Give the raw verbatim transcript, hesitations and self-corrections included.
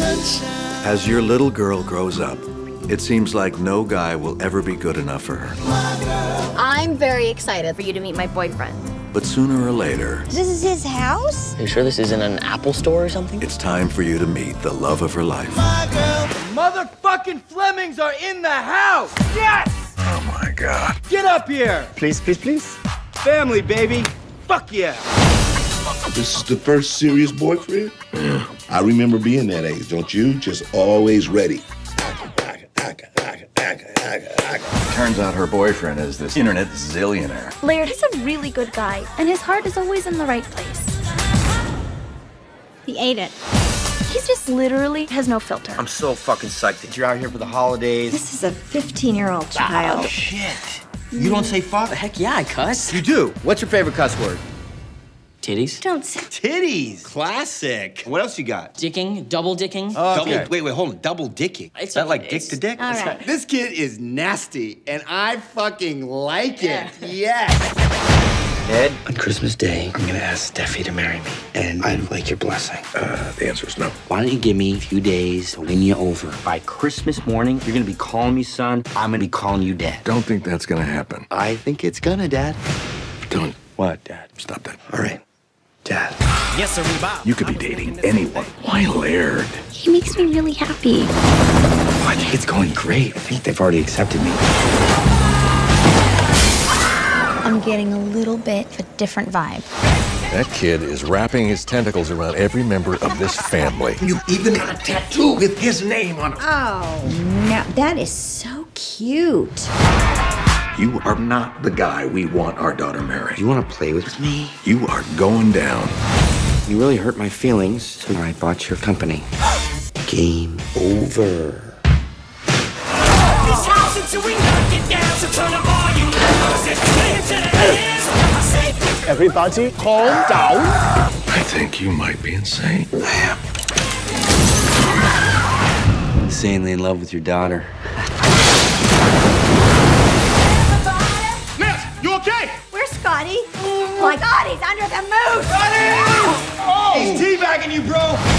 sunshine. As your little girl grows up, it seems like no guy will ever be good enough for her. I'm very excited for you to meet my boyfriend. But sooner or later... This is his house? Are you sure this isn't an Apple store or something? It's time for you to meet the love of her life. My girl. Motherfucking Flemings are in the house! Yes! Oh my God. Get up here! Please, please, please. Family, baby. Fuck yeah! This is the first serious boyfriend? Yeah. I remember being that age, don't you? Just always ready. Turns out her boyfriend is this internet zillionaire. Laird is a really good guy, and his heart is always in the right place. He ate it. He's just literally has no filter. I'm so fucking psyched that you're out here for the holidays. This is a fifteen-year-old child. Oh, shit. You don't say fuck? Heck yeah, I cuss. You do. What's your favorite cuss word? Titties. Don't say. Titties. Classic. What else you got? Dicking, double dicking. Oh, okay. Double, wait, wait, hold on. Double dicking. It's Is that okay, like dick it's- to dick? All right. This kid is nasty, and I fucking like it. Yes. Ed? On Christmas Day, I'm gonna ask Steffi to marry me, and I'd like your blessing. Uh, the answer is no. Why don't you give me a few days to win you over? By Christmas morning, you're gonna be calling me son. I'm gonna be calling you dad. Don't think that's gonna happen. I think it's gonna, Dad. Don't. What, Dad? Stop that. All right, Dad. Yes, sir, Bob. You could be dating anyone. Why Laird? He makes me really happy. Oh, I think it's going great. I think they've already accepted me. I'm getting a little bit of a different vibe. That kid is wrapping his tentacles around every member of this family. You even got a tattoo with his name on it. Oh, no. That is so cute. You are not the guy we want our daughter married. You wanna play with me? You are going down. You really hurt my feelings, so I bought your company. Game over. This house until we knock it down, so turn up all you know. To the hands of my safe. Everybody, calm down. I think you might be insane. I am. Insanely in love with your daughter. Miss, you okay? Where's Scotty? Oh my God, he's under the moose. Oh! He's teabagging you, bro.